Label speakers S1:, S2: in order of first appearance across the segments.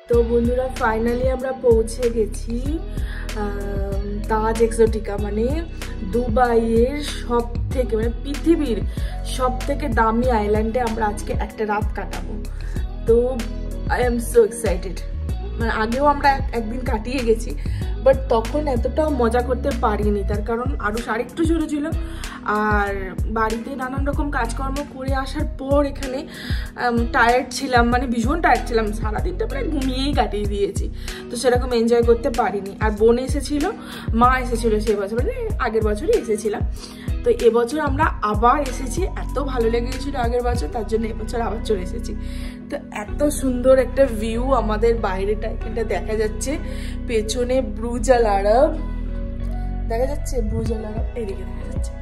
S1: তো বন্ধুরা ফাইনালি আমরা পৌঁছে গেছি তাজ এক্সোটিকা, মানে দুবাইয়ের সব থেকে মানে পৃথিবীর সব থেকে দামি আইল্যান্ডে আমরা আজকে একটা রাত কাটাবো। তো আই এম সো এক্সাইটেড। মানে আগেও আমরা একদিন কাটিয়ে গেছি, বাট তখন এতটাও মজা করতে পারিনি, তার কারণ আরও আরেকটু ছোটো ছিল। আর বাড়িতে নানান রকম কাজকর্ম করে আসার পর এখানে টায়ার্ড ছিলাম, মানে ভীষণ টায়ার্ড ছিলাম, সারাদিনটা প্রায় ঘুমিয়েই কাটিয়ে দিয়েছি। তো সেরকম এনজয় করতে পারিনি। আর বোন এসেছিল, মা এসেছিলো সে বছর, মানে আগের বছরই এসেছিলাম। তো এবছর আমরা আবার এসেছি, এত ভালো লেগে গেছিলো আগের বছর, তার জন্য এবছর আবার চলে এসেছি। তো এত সুন্দর একটা ভিউ আমাদের বাইরেটা এখানটা দেখা যাচ্ছে, পেছনে বুর্জ আল আরব দেখা যাচ্ছে, বুর্জ আল আরব এদিকে দেখা যাচ্ছে,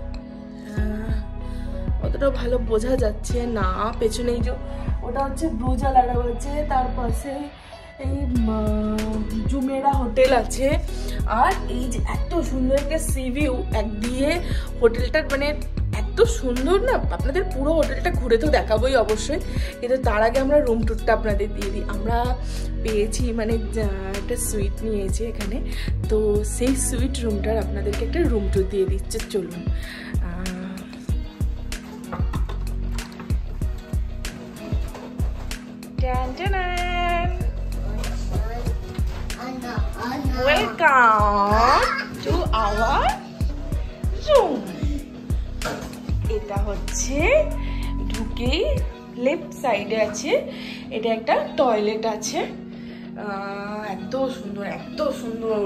S1: অতটা ভালো বোঝা যাচ্ছে না। পেছনে এই যে ওটা হচ্ছে বুর্জ আল আরব আছে, তার পাশে এই জুমেরা হোটেল আছে। আর এই যে এত সুন্দর একটা সি ভিউ এক দিয়ে হোটেলটার, মানে এত সুন্দর না, আপনাদের পুরো হোটেলটা ঘুরে তো দেখাবোই অবশ্যই, কিন্তু তার আগে আমরা রুম ট্যুরটা আপনাদের দিয়ে দিই। আমরা পেয়েছি মানে একটা সুইট নিয়েছি এখানে, তো সেই সুইট রুমটার আপনাদেরকে একটা রুম ট্যুর দিয়ে দিচ্ছে, চলুন। Welcome to our room. এটা হচ্ছে ঢুকেই লেফট সাইডে আছে, এটা একটা টয়লেট আছে। এত সুন্দর, এত সুন্দর,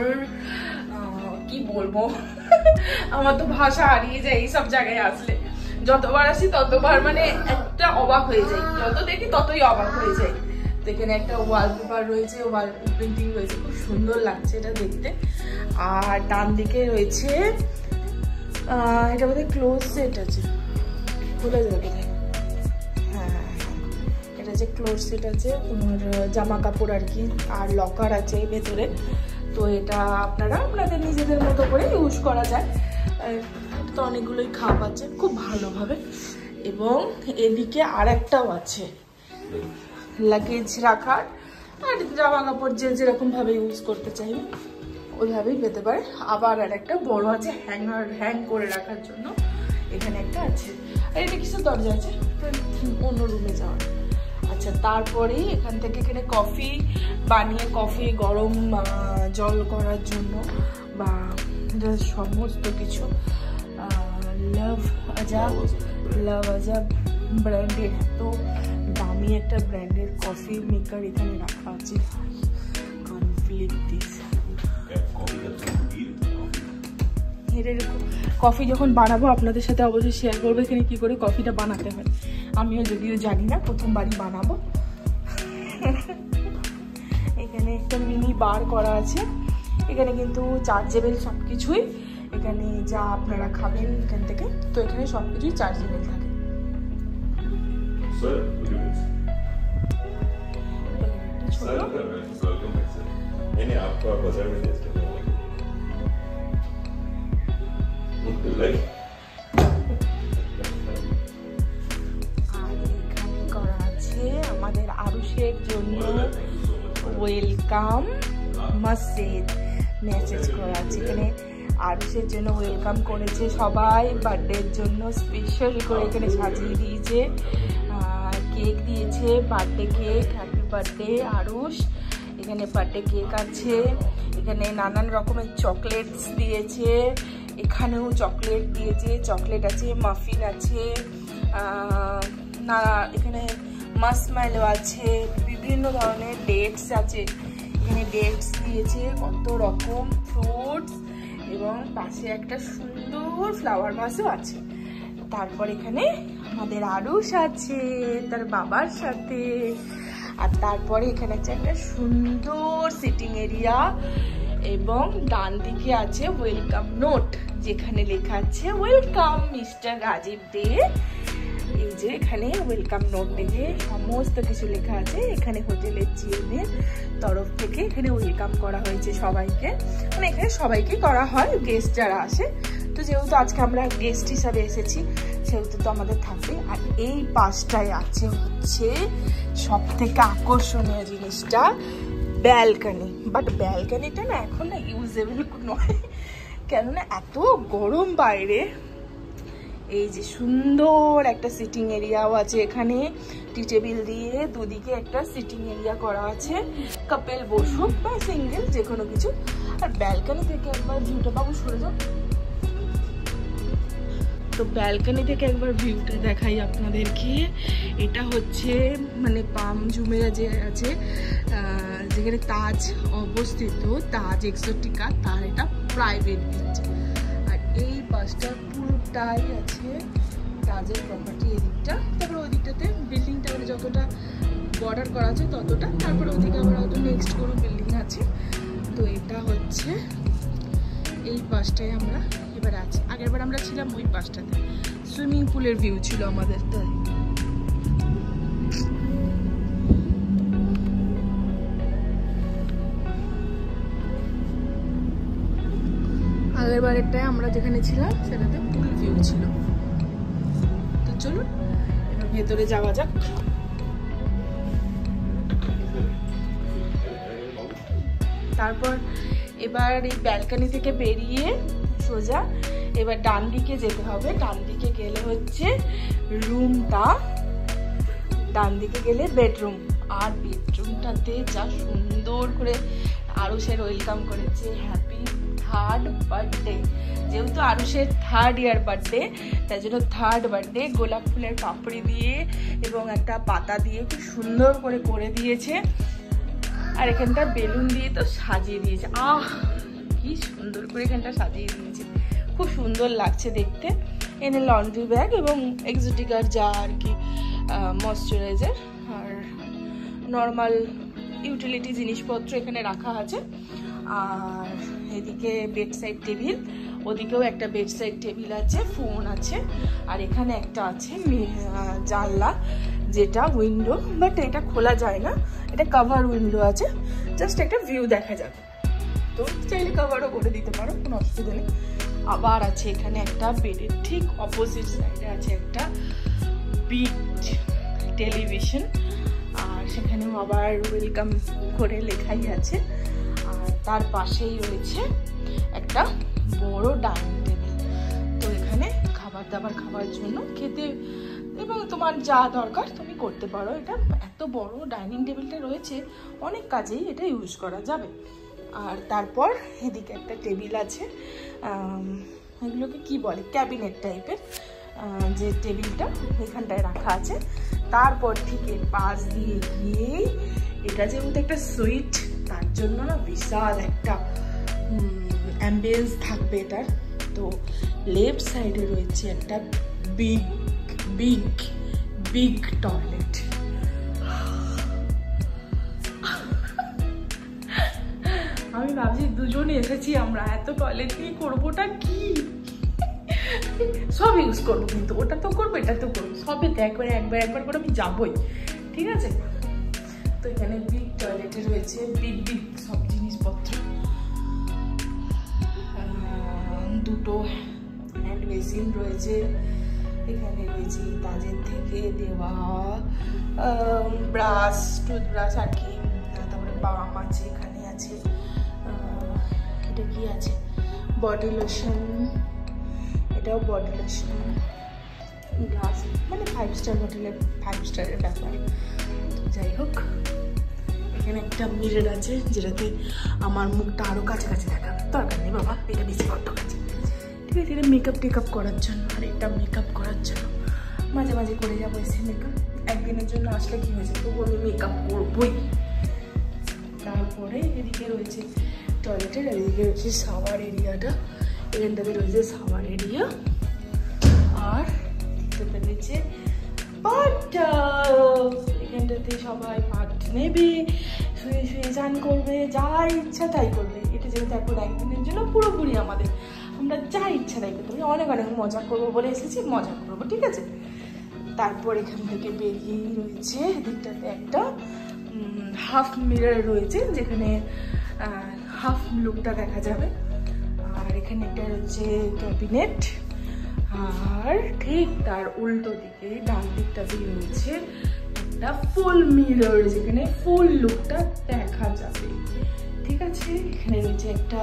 S1: কি বলবো আমার তো ভাষা হারিয়ে যায় এইসব জায়গায় আসলে। যতবার আসি ততবার মানে একটা অবাক হয়ে যাই, যত দেখি ততই অবাক হয়ে যাই। তো এখানে একটা ওয়ালপেপার রয়েছে, ওয়াল প্রিন্টিং রয়েছে, খুব সুন্দর লাগছে এটা দেখতে। আর ডান দিকে রয়েছে এটা বোধহয় ক্লোজ সেট আছে, খোলা যাবে, হ্যাঁ এটা যে ক্লোজ সেট আছে তোমার জামা কাপড় আর কি, আর লকার আছে ভেতরে। তো এটা আপনারা আপনাদের নিজেদের মতো করে ইউজ করা যায়। তো অনেকগুলোই খাপ আছে খুব ভালোভাবে। এবং এদিকে আর একটাও আছে লাগেজ রাখার, আর জামা কাপড় যে যেরকম ভাবে ইউজ করতে চাইবে ওইভাবেই পেতে পারে। আবার আর একটা বড় আছে হ্যাং করে রাখার জন্য, এখানে একটা আছে। আর এটা কিছু দরজা আছে অন্য রুমে যাওয়ার। আচ্ছা, তারপরেই এখান থেকে এখানে কফি বানিয়ে, কফি গরম জল করার জন্য বা সমস্ত কিছু লাভ আজাব ব্র্যান্ডের, এত দামি একটা ব্র্যান্ডের কফি মেকার এখানে রাখা আছে। কফি যখন বানাবো আপনাদের সাথে অবশ্যই শেয়ার করবো এখানে কি করে কফিটা বানাতে হয়। আমিও যদিও জানি না, প্রথমবারই বানাবো। এখানে একটা মিনি বার করা আছে, এখানে কিন্তু চার্জেবল সব কিছুই, এখানে যা আপনারা খাবেন এখান থেকে, তো এখানে সব কিছুই চার্জেবল থাকে। আমাদের আরুষের জন্য ওয়েলকাম মেসেজ করা আছে এখানে। আরুষের জন্য ওয়েলকাম করেছে সবাই, বার্থডের জন্য স্পেশাল করে এখানে সাজিয়ে দিয়েছে। কেক দিয়েছে, birthday cake, happy birthday Arush. এখানে বার্থডে কেক আছে, এখানে নানান রকমের চকলেটস দিয়েছে, এখানেও চকলেট দিয়েছে, চকলেট আছে, মাফিন আছে, না এখানে মাসমেলো আছে, বিভিন্ন ধরনের ডেটস আছে, এখানে ডেটস দিয়েছে, কত রকম ফ্রুটস, এবং পাশে একটা সুন্দর ফ্লাওয়ার ভাসও আছে। তারপর এখানে আমাদের আরুষ আছে তার বাবার সাথে। আর তারপরে এখানে আছে একটা সুন্দর সিটিং এরিয়া, এবং ডান দিকে আছে ওয়েলকাম নোট, যেখানে লেখা আছে ওয়েলকাম মিস্টার রাজীব দে। এই যে এখানে ওয়েলকাম নোট দেখে সমস্ত কিছু লেখা আছে। এখানে হোটেলের জিএমের তরফ থেকে এখানে ওয়েলকাম করা হয়েছে সবাইকে, মানে এখানে সবাইকে করা হয় গেস্ট যারা আসে। তো যেহেতু আজকে আমরা গেস্ট হিসাবে এসেছি, সেহেতু তো আমাদের থাকবে। আর এই পাশটায় আছে হচ্ছে সব থেকে আকর্ষণীয় জিনিসটা ব্যালকনি। বাট ব্যালকনিটা না এখন না ইউজেবল নয়, কেননা এত গরম বাইরে। এই যে সুন্দর একটা সিটিং এরিয়াও আছে এখানে, টি টেবিল দিয়ে দুদিকে একটা সিটিং এরিয়া করা আছে, কাপেল বসুক বা সিঙ্গেল যে কোনো কিছু। আর ব্যালকনি থেকে একবার ভিউটা, বাবু সরে যাও, তো ব্যালকনি থেকে একবার ভিউটা দেখাই আপনাদেরকে। এটা হচ্ছে মানে পাম জুমেরা যে আছে যেখানে তাজ অবস্থিত, তাজ এক্সোটিকা, তার এটা প্রাইভেট বিচ। আর এই বাসটা পুরোটাই আছে তাজের প্রপার্টি এদিকটা। তারপরে ওই দিকটাতে বিল্ডিংটা মানে যতটা বর্ডার করা আছে ততটা, তারপরে ওদিকে আবার হয়তো নেক্সট কোনো বিল্ডিং আছে। তো এটা হচ্ছে এই পাশটায় আমরা এবার আছি। আগেরবার আমরা ছিলাম ওই পাশটাতে, সুইমিং পুলের ভিউ ছিল আমাদের। তাই আগেরবারেরটায় আমরা যেখানে ছিলাম সেটাতে পুল ভিউ ছিল। তো চলুন এবার ভেতরে যাওয়া যাক। তারপর এবার এই ব্যালকনি থেকে বেরিয়ে সোজা এবার ডান দিকে যেতে হবে। ডান দিকে গেলে হচ্ছে রুমটা, ডান দিকে গেলে বেডরুম। আর বেডরুমটাতে যা সুন্দর করে আরুষের ওয়েলকাম করেছে, হ্যাপি 3rd বার্থডে। যেহেতু আরুষের 3rd ইয়ার বার্থডে, তাই জন্য 3rd বার্থডে গোলাপ ফুলের পাপড়ি দিয়ে এবং একটা পাতা দিয়ে খুব সুন্দর করে করে দিয়েছে। আর এখানটা বেলুন দিয়ে তো সাজিয়ে দিয়েছে। কি সুন্দর করে এখানটা সাজিয়ে দিয়েছে, খুব সুন্দর লাগছে দেখতে। এনে লন্ড্রি ব্যাগ এবং এক্সোটিকার যা আর কি ময়শ্চারাইজার আর নর্মাল ইউটিলিটি জিনিসপত্র এখানে রাখা আছে। আর এদিকে বেড সাইড টেবিল, ওদিকেও একটা বেড সাইড টেবিল আছে, ফোন আছে। আর এখানে একটা আছে জানলা, যেটা উইন্ডো, বাট এটা খোলা যায় না, এটা কভার উইন্ডো আছে, জাস্ট একটা ভিউ দেখা যাবে। তো চাইলে কভারও করে দিতে পারো, কোনো অসুবিধা নেই। আবার আছে এখানে একটা বেডের ঠিক অপোজিট সাইডে আছে একটা বিগ টেলিভিশন, আর সেখানেও আবার ওয়েলকাম করে লেখাই আছে। আর তার পাশেই রয়েছে একটা বড় ডাইনিং টেবিল। তো এখানে খাবার দাবার খাওয়ার জন্য খেতে এবং তোমার যা দরকার তুমি করতে পারো। এটা এত বড় ডাইনিং টেবিলটা রয়েছে, অনেক কাজেই এটা ইউজ করা যাবে। আর তারপর এদিকে একটা টেবিল আছে, এগুলোকে কি বলে, ক্যাবিনেট টাইপের যে টেবিলটা এখানটায় রাখা আছে। তারপর ঠিক এর পাশ দিয়ে গিয়ে, এটা যেহেতু একটা সুইট, তার জন্য না বিশাল একটা অ্যাম্বিয়েন্স থাকবে এটার। তো লেফট সাইডে রয়েছে একটা বিগ বিগ বিগ টয়লেট। আমি ভাবছি দুজনে এসেছি আমরা, এত টয়লেট নিয়ে করবোটা কি, সব ইউজ করবো, কিন্তু ওটা তো করবো, এটা তো করবো, সবে তো একবার করে আমি যাবই, ঠিক আছে। তো এখানে বিগ টয়লেটে রয়েছে বিগ বিগ সব জিনিসপত্র, দুটো হ্যান্ড বেসিন রয়েছে, এখানে রয়েছে তাজের থেকে দেওয়া ব্রাশ, টুথব্রাশ আর কি, তারপরে বাম আছে, এখানে আছে এটা কি আছে, বডি লোশন, এটাও বডি লোশন, গ্লাস, মানে 5 স্টার হোটেলের 5 স্টারের ব্যাপার। যাই হোক, এখানে একটা মিরর আছে যেটাতে আমার মুখটা আরো কাছাকাছি দেখাবে, দরকার নেই বাবা, এটা বেশি বড্ড কাছে, ঠিক আছে। এটা মেকআপ টেকআপ করার জন্য, আর এটা মেকআপ করার জন্য মাঝে মাঝে করে যাবো এসে মেকআপ। একদিনের জন্য আসলে কি হয়েছে, তবু আমি মেকআপ করবোই। তারপরে এদিকে রয়েছে টয়লেটের, আর এদিকে রয়েছে শাওয়ার এরিয়াটা, এখানটাতে রয়েছে শাওয়ার এরিয়া। আর এটাতে রয়েছে বাথটাব, এখানটাতে সবাই পাট নেবে, শুয়ে শুয়ে স্নান করবে, যা ইচ্ছা তাই করবে। এটা যেহেতু এখন একদিনের জন্য পুরোপুরি আমাদের, আমরা যা ইচ্ছা তাই করতে পারি, অনেক অনেক মজা করবো বলে এসেছি, মজা করবো, ঠিক আছে। তারপর এখান থেকে বেরিয়েই রয়েছে এদিকটাতে একটা হাফ মিরর রয়েছে, যেখানে হাফ লুকটা দেখা যাবে। আর এখানে একটা রয়েছে ক্যাবিনেট, আর ঠিক তার উল্টো দিকে ডান দিকটা দিয়ে রয়েছে একটা ফুল মিরর, যেখানে ফুল লুকটা দেখা যাবে। ঠিক আছে, এখানে রয়েছে একটা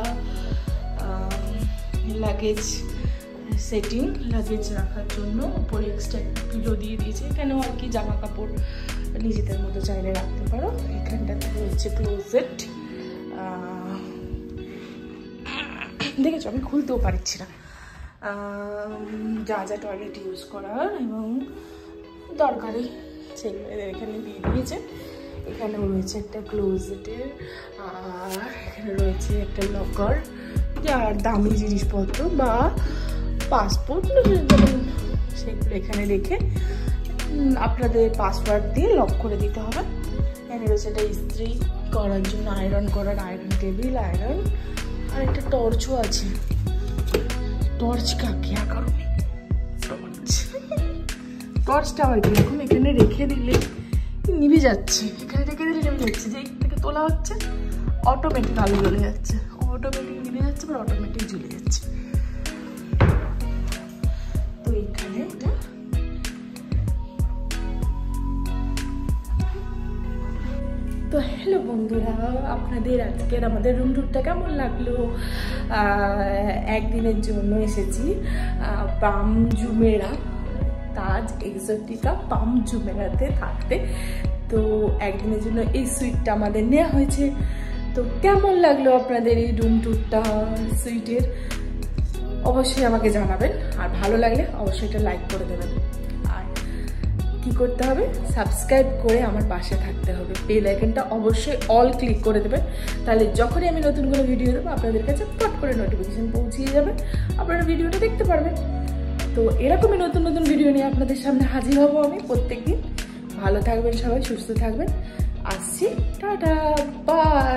S1: লাগেজ সেটিং, লাগেজ রাখার জন্য। উপরে এক্সট্রা একটা পিলো দিয়ে দিয়েছে, এখানেও আর কি জামা কাপড় নিজেদের মতো চাইলে রাখতে পারো। এখানটাতে রয়েছে ক্লোজেট, দেখেছো আমি খুলতেও পারছি না। যা যা টয়লেট ইউজ করার এবং দরকারি সেগুলো এখানে দিয়ে দিয়েছে। এখানেও রয়েছে একটা ক্লোজেটের, আর এখানে রয়েছে একটা লকার, যার দামি জিনিসপত্র বা পাসপোর্ট সেগুলো এখানে রেখে আপনাদের পাসওয়ার্ড দিয়ে লক করে দিতে হবে। এখানে রয়েছে একটা ইস্ত্রি করার জন্য, আয়রন করার আয়রন টেবিল, আয়রন, আর একটা টর্চও আছে। টর্চ কাকে কারণে টর্চটা আবার কিরকম, এখানে রেখে দিলে নিভে যাচ্ছে, এখানে রেখে দিলে নিভে যাচ্ছে, যে থেকে তোলা হচ্ছে অটোমেটিক আলো জ্বলে যাচ্ছে, অটোমেটিক নিভে যাচ্ছে বা অটোমেটিক জ্বলে যাচ্ছে। তো এখানে এটা তো হ্যালো বন্ধুরা, আপনাদের আজকের আমাদের রুম ট্যুরটা কেমন লাগলো? একদিনের জন্য এসেছি পাম জুমেরা, তাজ এক্সোটিকা পাম জুমেরাতে থাকতে। তো একদিনের জন্য এই সুইটটা আমাদের নেওয়া হয়েছে। তো কেমন লাগলো আপনাদের এই রুম ট্যুরটা সুইটের, অবশ্যই আমাকে জানাবেন। আর ভালো লাগলে অবশ্যই এটা লাইক করে দেবেন। আর কি করতে হবে, সাবস্ক্রাইব করে আমার পাশে থাকতে হবে। বেল আইকনটা অবশ্যই অল ক্লিক করে দেবেন, তাহলে যখনই আমি নতুন কোনো ভিডিও দেবো আপনাদের কাছে ফট করে নোটিফিকেশন পৌঁছিয়ে যাবে, আপনারা ভিডিওটা দেখতে পারবেন। তো এরকমই নতুন নতুন ভিডিও নিয়ে আপনাদের সামনে হাজির হব আমি প্রত্যেকদিন। ভালো থাকবেন সবাই, সুস্থ থাকবেন। আসছি, টাটা, বাই।